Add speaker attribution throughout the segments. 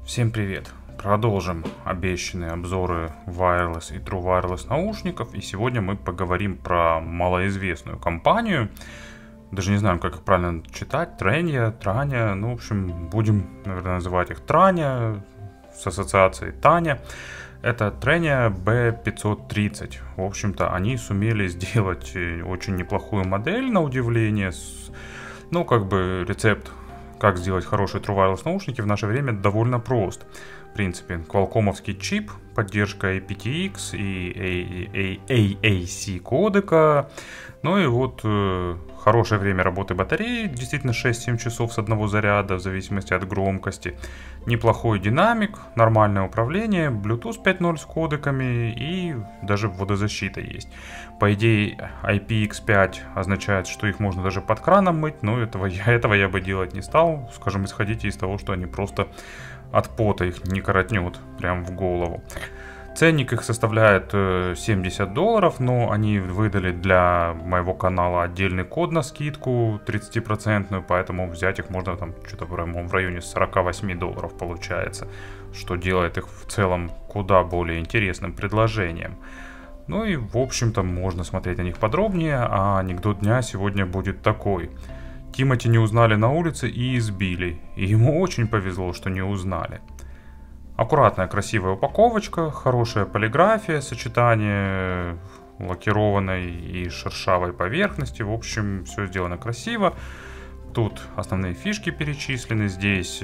Speaker 1: Всем привет! Продолжим обещанные обзоры wireless и true wireless наушников. И сегодня мы поговорим про малоизвестную компанию. Даже не знаю, как их правильно читать. Tranya. Ну, в общем, будем, наверное, называть их Tranya с ассоциацией Таня. Это Tranya B530. В общем-то, они сумели сделать очень неплохую модель, на удивление. Ну, как бы рецепт, как сделать хорошие True Wireless наушники в наше время довольно прост. В принципе, квалкомовский чип, поддержка aptX и AAC кодека. Ну и вот хорошее время работы батареи, действительно 6-7 часов с одного заряда, в зависимости от громкости. Неплохой динамик, нормальное управление, Bluetooth 5.0 с кодеками и даже водозащита есть. По идее, IPX5 означает, что их можно даже под краном мыть, но этого я бы делать не стал. Скажем, исходите из того, что они просто от пота их не коротнет прям в голову. Ценник их составляет $70, но они выдали для моего канала отдельный код на скидку 30%, поэтому взять их можно там что-то в районе $48 получается, что делает их в целом куда более интересным предложением. Ну и в общем-то можно смотреть на них подробнее, а анекдот дня сегодня будет такой. Тимати не узнали на улице и избили, и ему очень повезло, что не узнали. Аккуратная, красивая упаковочка, хорошая полиграфия, сочетание лакированной и шершавой поверхности. В общем, все сделано красиво. Тут основные фишки перечислены. Здесь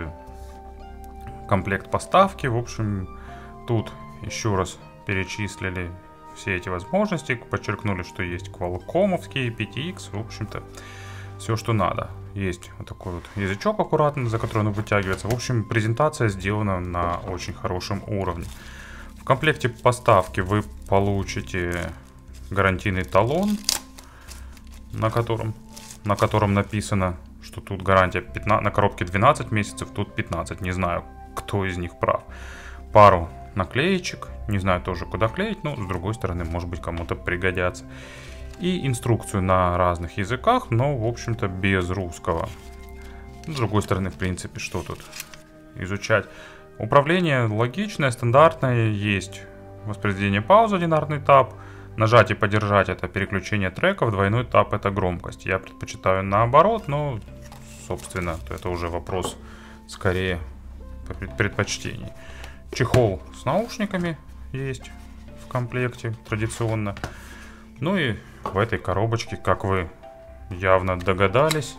Speaker 1: комплект поставки. В общем, тут еще раз перечислили все эти возможности. Подчеркнули, что есть квалкомовский, aptX. В общем-то, все, что надо. Есть вот такой вот язычок аккуратный, за который он вытягивается. В общем, презентация сделана на очень хорошем уровне. В комплекте поставки вы получите гарантийный талон, на котором написано, что тут гарантия 15, на коробке 12 месяцев, тут 15. Не знаю, кто из них прав. Пару наклеечек, не знаю тоже, куда клеить, но с другой стороны, может быть, кому-то пригодятся. И инструкцию на разных языках, но, в общем-то, без русского. С другой стороны, в принципе, что тут изучать? Управление логичное, стандартное. Есть воспроизведение паузы, одинарный тап. Нажать и подержать — это переключение треков, двойной тап — это громкость. Я предпочитаю наоборот, но, собственно, это уже вопрос скорее предпочтений. Чехол с наушниками есть в комплекте традиционно. Ну и в этой коробочке, как вы явно догадались,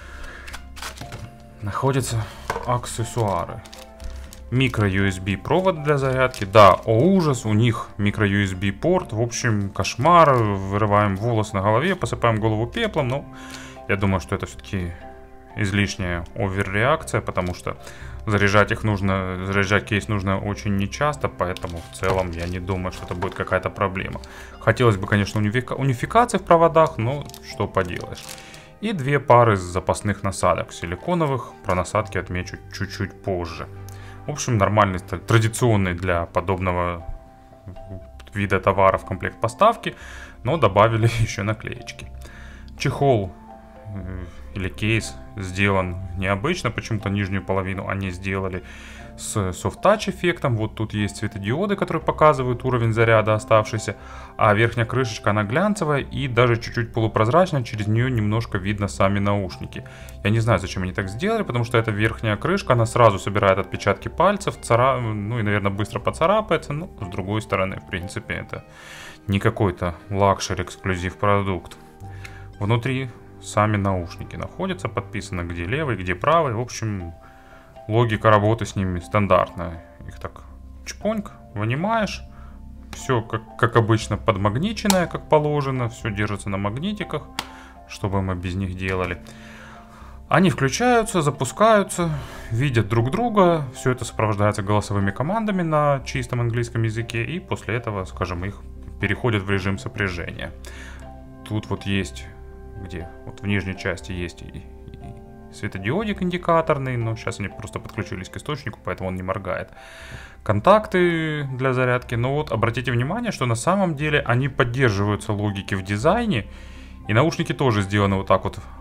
Speaker 1: находятся аксессуары. Микро-USB провод для зарядки. Да, о ужас, у них микро-USB порт. В общем, кошмар. Вырываем волосы на голове, посыпаем голову пеплом. Но я думаю, что это все-таки излишняя оверреакция, потому что заряжать кейс нужно очень нечасто, поэтому в целом я не думаю, что это будет какая-то проблема. Хотелось бы, конечно, унификации в проводах, но что поделаешь. И две пары запасных насадок силиконовых. Про насадки отмечу чуть-чуть позже. В общем, нормальный, традиционный для подобного вида товара в комплект поставки, но добавили еще наклеечки. Чехол или кейс сделан необычно, почему-то нижнюю половину они сделали с Soft Touch эффектом. Вот тут есть светодиоды, которые показывают уровень заряда оставшийся, а верхняя крышечка, она глянцевая и даже чуть-чуть полупрозрачная, через нее немножко видно сами наушники. Я не знаю, зачем они так сделали, потому что эта верхняя крышка, она сразу собирает отпечатки пальцев, ну и, наверное, быстро поцарапается, но с другой стороны, в принципе, это не какой-то лакшери эксклюзив продукт. Внутри сами наушники находятся, подписано где левый, где правый. В общем, логика работы с ними стандартная. Их так чпоньк, вынимаешь. Все как обычно подмагниченное, как положено. Все держится на магнитиках, чтобы мы без них делали. Они включаются, запускаются, видят друг друга. Все это сопровождается голосовыми командами на чистом английском языке. И после этого, скажем, их переходят в режим сопряжения. Тут вот есть... где вот в нижней части есть и светодиодик индикаторный, но сейчас они просто подключились к источнику, поэтому он не моргает. Контакты для зарядки. Но вот обратите внимание, что на самом деле они поддерживаются логики в дизайне, и наушники тоже сделаны вот так вот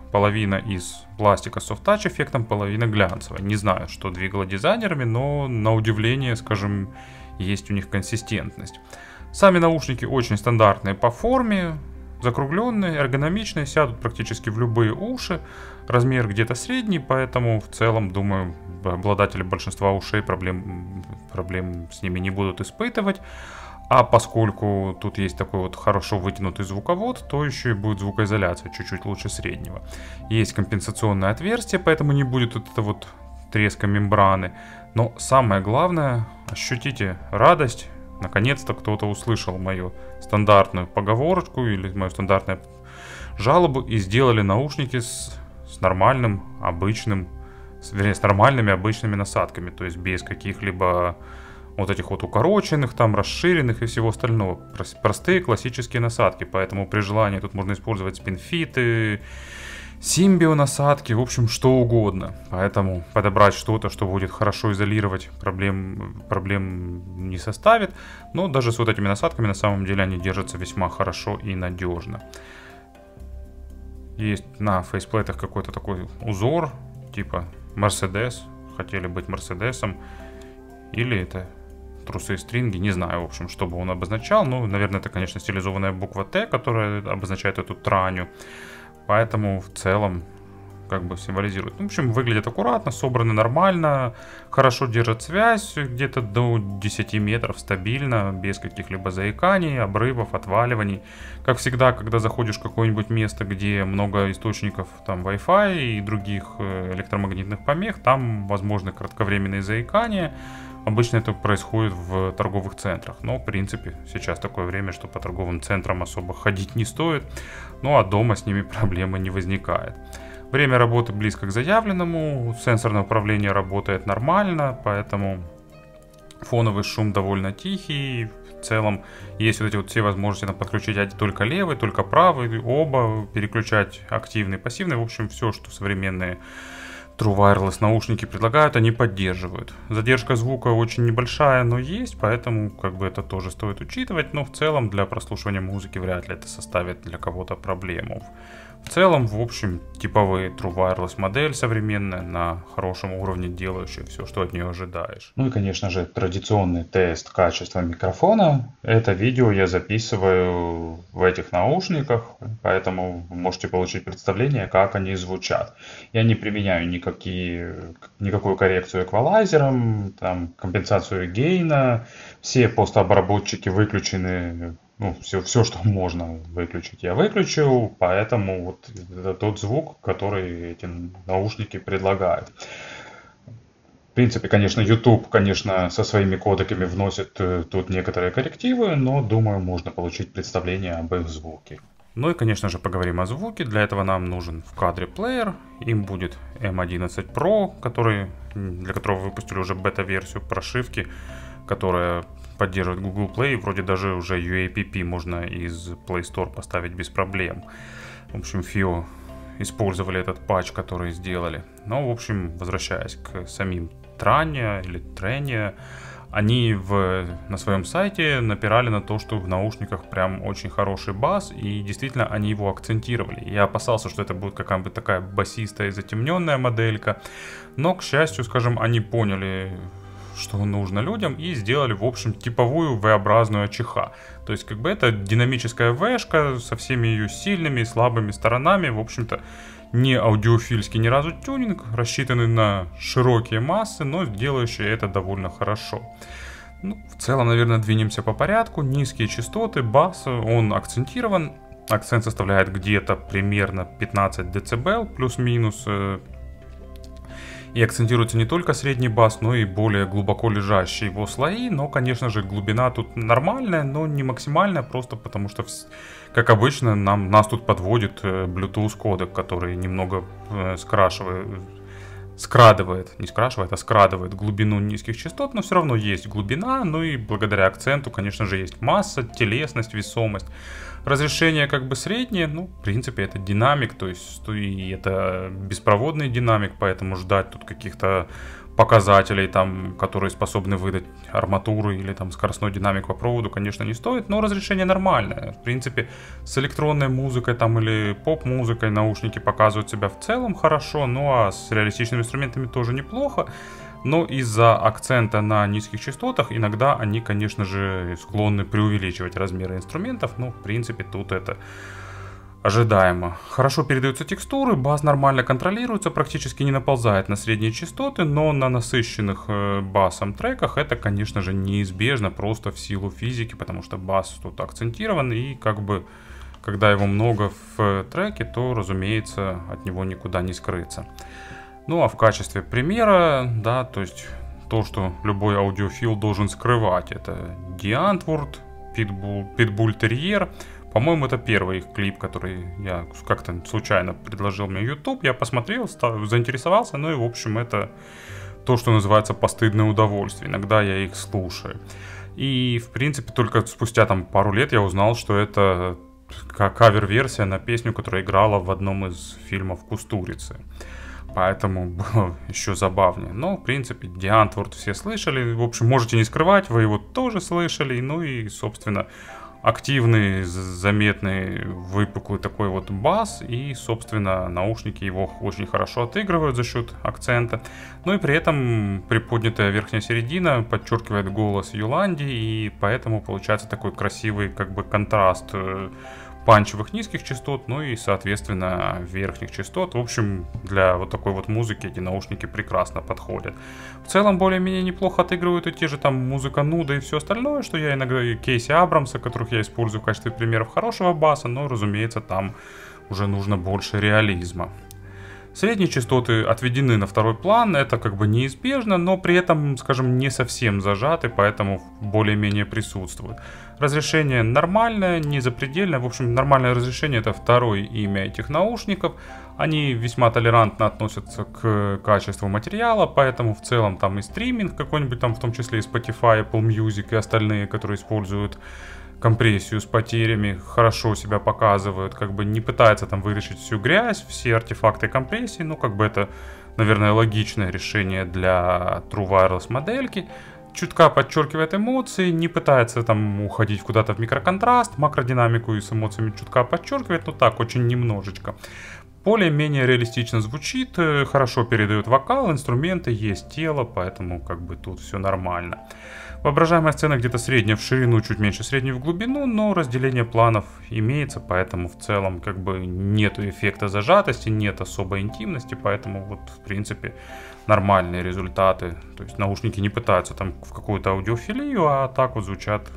Speaker 1: половина из пластика с Soft Touch эффектом, половина глянцевая. Не знаю, что двигало дизайнерами, но на удивление, скажем, есть у них консистентность. Сами наушники очень стандартные по форме, закругленные, эргономичные, сядут практически в любые уши. Размер где-то средний, поэтому в целом, думаю, обладатели большинства ушей проблем с ними не будут испытывать. А поскольку тут есть такой вот хорошо вытянутый звуковод, то еще и будет звукоизоляция чуть-чуть лучше среднего. Есть компенсационное отверстие, поэтому не будет вот это вот треска мембраны. Но самое главное, ощутите радость. Наконец-то кто-то услышал мою стандартную поговорочку или мою стандартную жалобу и сделали наушники с нормальным, обычным, вернее, с нормальными обычными насадками, то есть без каких-либо вот этих вот укороченных, там, расширенных и всего остального. Простые классические насадки, поэтому при желании тут можно использовать спинфиты, симбио насадки, в общем, что угодно. Поэтому подобрать что-то, что будет хорошо изолировать, проблем не составит. Но даже с вот этими насадками на самом деле они держатся весьма хорошо и надежно. Есть на фейсплейтах какой-то такой узор, типа Mercedes, хотели быть Мерседесом, или это трусы и стринги, не знаю, в общем, что бы он обозначал. Ну, наверное, это, конечно, стилизованная буква Т, которая обозначает эту траню. Поэтому в целом как бы символизирует. В общем, выглядят аккуратно, собраны нормально, хорошо держат связь, где-то до 10 метров стабильно, без каких-либо заиканий, обрывов, отваливаний. Как всегда, когда заходишь в какое-нибудь место, где много источников, там Wi-Fi и других электромагнитных помех, там возможны кратковременные заикания. Обычно это происходит в торговых центрах, но в принципе сейчас такое время, что по торговым центрам особо ходить не стоит, ну а дома с ними проблемы не возникает. Время работы близко к заявленному, сенсорное управление работает нормально, поэтому фоновый шум довольно тихий. В целом есть вот эти вот все возможности подключить только левый, только правый, оба, переключать активный, пассивный, в общем все, что современные True Wireless наушники предлагают, они поддерживают. Задержка звука очень небольшая, но есть, поэтому как бы это тоже стоит учитывать, но в целом для прослушивания музыки вряд ли это составит для кого-то проблему. В целом, в общем, типовые True Wireless модель современная, на хорошем уровне делающая все, что от нее ожидаешь. Ну и, конечно же, традиционный тест качества микрофона. Это видео я записываю в этих наушниках, поэтому вы можете получить представление, как они звучат. Я не применяю никакую коррекцию эквалайзером, там, компенсацию гейна, все постообработчики выключены. Ну, все, что можно выключить, я выключил, поэтому вот это тот звук, который эти наушники предлагают. В принципе, конечно, YouTube, конечно, со своими кодеками вносит тут некоторые коррективы, но, думаю, можно получить представление об их звуке. Ну и, конечно же, поговорим о звуке. Для этого нам нужен в кадре плеер. Им будет M11 Pro, для которого выпустили уже бета-версию прошивки, которая поддерживает Google Play, вроде даже уже UAPP можно из Play Store поставить без проблем. В общем, FIO использовали этот патч, который сделали. Но, в общем, возвращаясь к самим Trania или Trania, они на своем сайте напирали на то, что в наушниках прям очень хороший бас, и действительно они его акцентировали. Я опасался, что это будет какая-нибудь такая басистая и затемненная моделька, но, к счастью, скажем, они поняли, что нужно людям, и сделали, в общем, типовую V-образную АЧХ. То есть, как бы это динамическая V-шка со всеми ее сильными и слабыми сторонами, в общем-то, не аудиофильский ни разу тюнинг, рассчитанный на широкие массы, но делающий это довольно хорошо. Ну, в целом, наверное, двинемся по порядку. Низкие частоты, бас, он акцентирован. Акцент составляет где-то примерно 15 дБ, плюс-минус. И акцентируется не только средний бас, но и более глубоко лежащие его слои. Но, конечно же, глубина тут нормальная, но не максимальная, просто потому что, как обычно, нас тут подводит Bluetooth кодек, который немного скрадывает глубину низких частот, но все равно есть глубина, ну и благодаря акценту, конечно же, есть масса, телесность, весомость. Разрешение как бы среднее, ну, в принципе, это динамик, то есть и это беспроводный динамик, поэтому ждать тут каких-то показателей, там, которые способны выдать арматуру или там скоростной динамик по проводу, конечно, не стоит, но разрешение нормальное. В принципе, с электронной музыкой там или поп-музыкой наушники показывают себя в целом хорошо, ну а с реалистичными инструментами тоже неплохо. Но из-за акцента на низких частотах иногда они, конечно же, склонны преувеличивать размеры инструментов, но в принципе тут это ожидаемо. Хорошо передаются текстуры, бас нормально контролируется, практически не наползает на средние частоты, но на насыщенных басом треках это, конечно же, неизбежно просто в силу физики, потому что бас тут акцентирован, и как бы, когда его много в треке, то, разумеется, от него никуда не скрыться. Ну а в качестве примера, да, то есть то, что любой аудиофил должен скрывать, это Die Antwoord, Pitbull Terrier. По-моему, это первый их клип, который я как-то случайно предложил мне YouTube. Я посмотрел, заинтересовался, ну и, в общем, это то, что называется постыдное удовольствие. Иногда я их слушаю. И, в принципе, только спустя там пару лет я узнал, что это кавер-версия на песню, которая играла в одном из фильмов «Кустурицы». Поэтому было еще забавнее. Но, в принципе, Die Antwoord все слышали. В общем, можете не скрывать, вы его тоже слышали. Ну и, собственно, активный, заметный, выпуклый такой вот бас. И, собственно, наушники его очень хорошо отыгрывают за счет акцента. Ну и при этом приподнятая верхняя середина подчеркивает голос Юланди. И поэтому получается такой красивый как бы контраст панчевых низких частот, ну и, соответственно, верхних частот. В общем, для вот такой вот музыки эти наушники прекрасно подходят. В целом, более-менее неплохо отыгрывают и те же там музыка Нуда и все остальное, что я иногда и Кейси Абрамса, которых я использую в качестве примеров хорошего баса, но, разумеется, там уже нужно больше реализма. Средние частоты отведены на второй план, это как бы неизбежно, но при этом, скажем, не совсем зажаты, поэтому более-менее присутствуют. Разрешение нормальное, не запредельное, в общем, нормальное разрешение — это второе имя этих наушников. Они весьма толерантно относятся к качеству материала, поэтому в целом там и стриминг какой-нибудь там, в том числе и Spotify, Apple Music и остальные, которые используют компрессию с потерями, хорошо себя показывают, как бы не пытается там вытащить всю грязь, все артефакты компрессии, ну как бы это, наверное, логичное решение для True Wireless модельки. Чутка подчеркивает эмоции, не пытается там уходить куда-то в микроконтраст, макродинамику и с эмоциями чутка подчеркивает, но так, очень немножечко. Более-менее реалистично звучит, хорошо передает вокал, инструменты, есть тело, поэтому как бы тут все нормально. Воображаемая сцена где-то средняя в ширину, чуть меньше средней в глубину, но разделение планов имеется, поэтому в целом как бы нету эффекта зажатости, нет особой интимности, поэтому вот в принципе нормальные результаты. То есть наушники не пытаются там в какую-то аудиофилию, а так вот звучат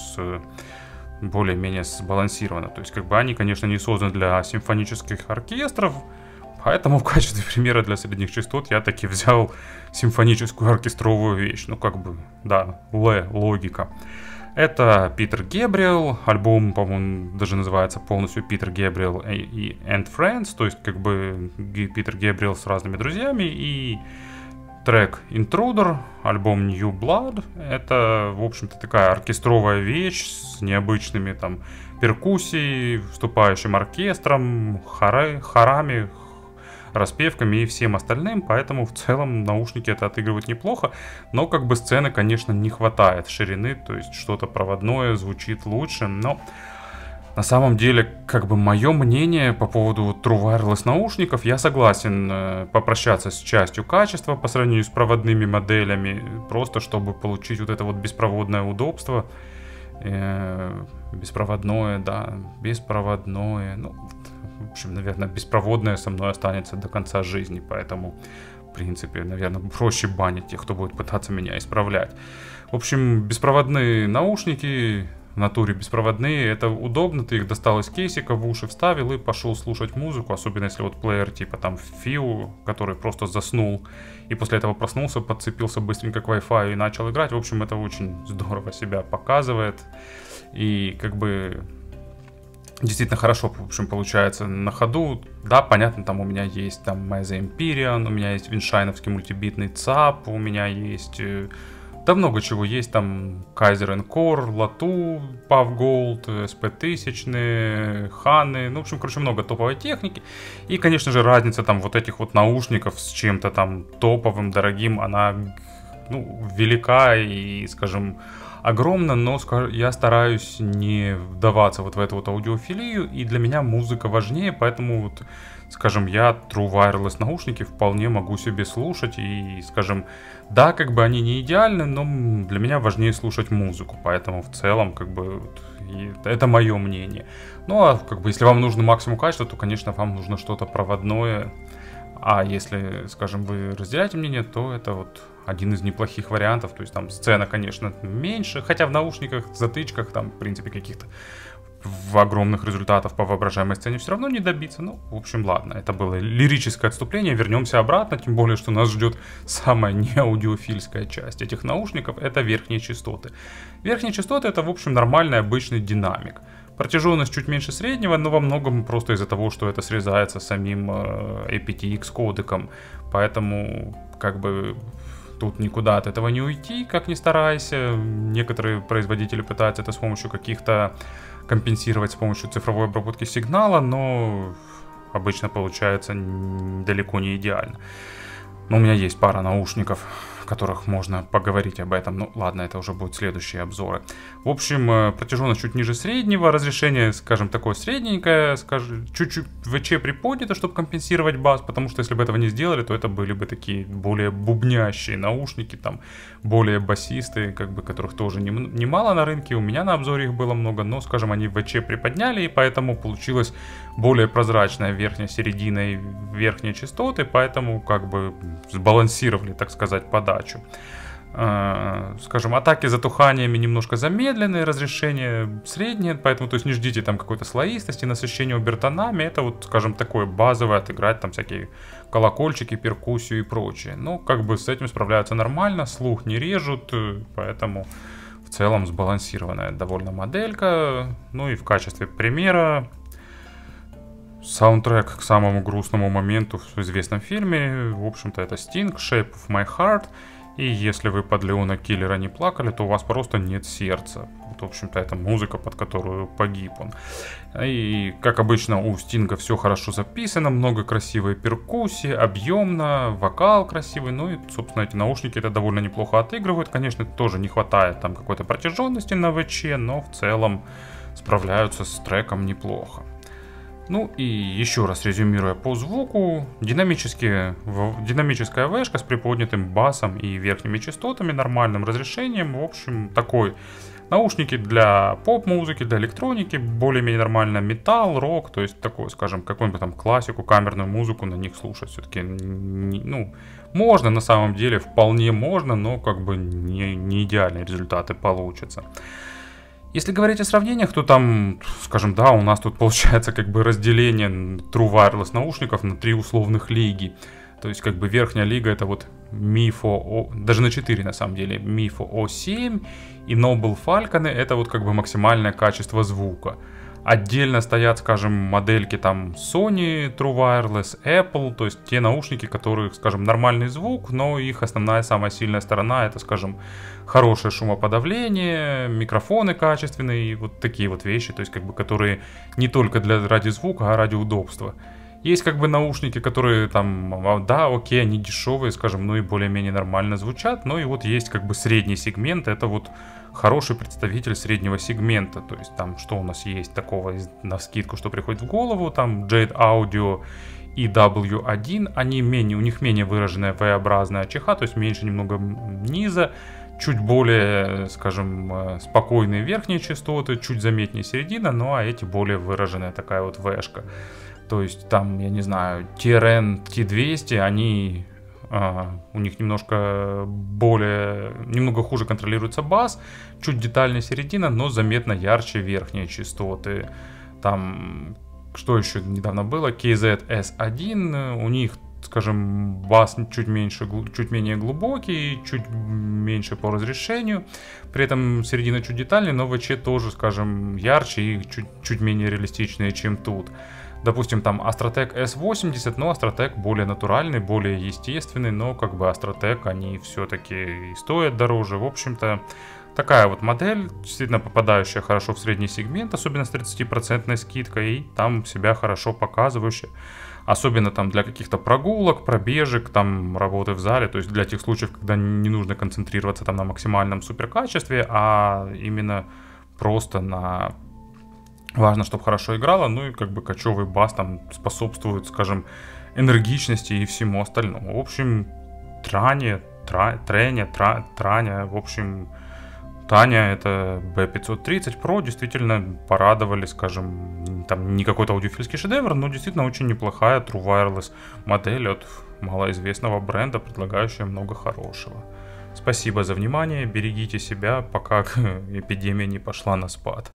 Speaker 1: более-менее сбалансированно. То есть как бы они, конечно, не созданы для симфонических оркестров, поэтому в качестве примера для средних частот я таки взял симфоническую оркестровую вещь. Ну, как бы, да, логика. Это Питер Гебриэл. Альбом, по-моему, даже называется полностью Питер Гебриэл и And Friends. То есть, как бы, Питер Гебриэл с разными друзьями. И трек Intruder, альбом New Blood. Это, в общем-то, такая оркестровая вещь с необычными там перкуссией, вступающим оркестром, хорами, распевками и всем остальным, поэтому в целом наушники это отыгрывают неплохо, но как бы сцены, конечно, не хватает ширины, то есть что-то проводное звучит лучше, но на самом деле, как бы мое мнение по поводу True Wireless наушников, я согласен попрощаться с частью качества по сравнению с проводными моделями, просто чтобы получить вот это вот беспроводное удобство, беспроводное, да, беспроводное, ну, в общем, наверное, беспроводное со мной останется до конца жизни, поэтому, в принципе, наверное, проще банить тех, кто будет пытаться меня исправлять. В общем, беспроводные наушники, в натуре беспроводные, это удобно, ты их достал из кейсика, в уши вставил и пошел слушать музыку, особенно если вот плеер типа там Фиу, который просто заснул и после этого проснулся, подцепился быстренько к Wi-Fi и начал играть. В общем, это очень здорово себя показывает и как бы действительно хорошо, в общем, получается на ходу. Да, понятно, там у меня есть там Mesa Empyrean, у меня есть виншайновский мультибитный ЦАП, у меня есть Да много чего есть, там Kaiser Core, Latu, PAV Gold, SP1000, Ханы, ну, в общем, короче, много топовой техники. И, конечно же, разница там вот этих вот наушников с чем-то там топовым, дорогим, она, ну, велика и, скажем, огромна, но я стараюсь не вдаваться вот в эту вот аудиофилию, и для меня музыка важнее, поэтому вот, скажем, я True Wireless наушники вполне могу себе слушать, и, скажем, да, как бы они не идеальны, но для меня важнее слушать музыку, поэтому в целом, как бы, это мое мнение. Ну, а как бы, если вам нужно максимум качества, то, конечно, вам нужно что-то проводное, а если, скажем, вы разделяете мнение, то это вот один из неплохих вариантов, то есть там сцена, конечно, меньше, хотя в наушниках, затычках, там, в принципе, каких-то в огромных результатов по воображаемой сцене все равно не добиться. Ну, в общем, ладно, это было лирическое отступление, вернемся обратно, тем более, что нас ждет самая неаудиофильская часть этих наушников, это верхние частоты. Верхние частоты это, в общем, нормальный обычный динамик. Протяженность чуть меньше среднего, но во многом просто из-за того, что это срезается самим aptX кодеком, поэтому, как бы, тут никуда от этого не уйти, как ни старайся. Некоторые производители пытаются это с помощью каких-то компенсировать с помощью цифровой обработки сигнала, но обычно получается далеко не идеально. Но у меня есть пара наушников, в которых можно поговорить об этом. Ну ладно, это уже будут следующие обзоры. В общем, протяженность чуть ниже среднего, разрешение, скажем, такое средненькое, скажем, чуть-чуть ВЧ приподнято, чтобы компенсировать бас, потому что если бы этого не сделали, то это были бы такие более бубнящие наушники, там, более басистые, как бы, которых тоже немало на рынке, у меня на обзоре их было много, но, скажем, они ВЧ приподняли, и поэтому получилась более прозрачная верхняя середина и верхние частоты, поэтому, как бы, сбалансировали, так сказать, подачу. Скажем, атаки затуханиями немножко замедленные, разрешение среднее, поэтому, то есть, не ждите там какой-то слоистости, насыщения обертонами, это вот, скажем, такое базовое, отыграть там всякие колокольчики, перкуссию и прочее. Но, как бы, с этим справляются нормально, слух не режут, поэтому в целом сбалансированная довольно моделька. Ну и в качестве примера саундтрек к самому грустному моменту в известном фильме, в общем-то, это Sting, Shape of My Heart. И если вы под Леона Киллера не плакали, то у вас просто нет сердца. Вот, в общем-то, это музыка, под которую погиб он. И, как обычно, у Стинга все хорошо записано, много красивой перкуссии, объемно, вокал красивый. Ну и, собственно, эти наушники это довольно неплохо отыгрывают. Конечно, тоже не хватает там какой-то протяженности на ВЧ, но в целом справляются с треком неплохо. Ну и еще раз резюмируя по звуку, динамическая вэшка с приподнятым басом и верхними частотами, нормальным разрешением, в общем, такой наушники для поп-музыки, для электроники, более-менее нормально металл, рок, то есть такой, скажем, какую-нибудь там классику, камерную музыку на них слушать все-таки, ну, можно на самом деле, вполне можно, но как бы не идеальные результаты получатся. Если говорить о сравнениях, то там, скажем, да, у нас тут получается как бы разделение True Wireless наушников на 3 условных лиги. То есть как бы верхняя лига это вот Mifo, даже на 4 на самом деле, Mifo O7 и Noble Falcon это вот как бы максимальное качество звука. Отдельно стоят, скажем, модельки там Sony True Wireless, Apple, то есть те наушники, которых, скажем, нормальный звук, но их основная, самая сильная сторона это, скажем, хорошее шумоподавление, микрофоны качественные и вот такие вот вещи, то есть как бы которые не только ради звука, а ради удобства. Есть как бы наушники, которые там, да, окей, они дешевые, скажем, ну и более-менее нормально звучат, но и вот есть как бы средний сегмент, это вот хороший представитель среднего сегмента, то есть там что у нас есть такого навскидку, что приходит в голову, там Jade Audio и W1, они у них менее выраженная V-образная ЧХ, то есть меньше немного низа, чуть более, скажем, спокойные верхние частоты, чуть заметнее середина, ну а эти более выраженная такая вот V-шка. То есть там, я не знаю, TRN, T200, они, у них немного хуже контролируется бас, чуть детальнее середина, но заметно ярче верхние частоты. Там, что еще недавно было, KZ-S1, у них, скажем, бас чуть менее глубокий, чуть меньше по разрешению, при этом середина чуть детальнее, но ВЧ тоже, скажем, ярче и чуть менее реалистичные, чем тут. Допустим, там Astrotec S80, но Astrotec более натуральный, более естественный, но как бы Astrotec, они все-таки и стоят дороже. В общем-то, такая вот модель, действительно попадающая хорошо в средний сегмент, особенно с 30% скидкой, и там себя хорошо показывающая. Особенно там для каких-то прогулок, пробежек, там работы в зале, то есть для тех случаев, когда не нужно концентрироваться там на максимальном суперкачестве, а именно просто на... Важно, чтобы хорошо играла, ну и как бы кочевый бас там способствует, скажем, энергичности и всему остальному. В общем, Таня, в общем... Таня, это B530 Pro, действительно порадовали, скажем, там не какой-то аудиофильский шедевр, но действительно очень неплохая True Wireless модель от малоизвестного бренда, предлагающая много хорошего. Спасибо за внимание, берегите себя, пока эпидемия не пошла на спад.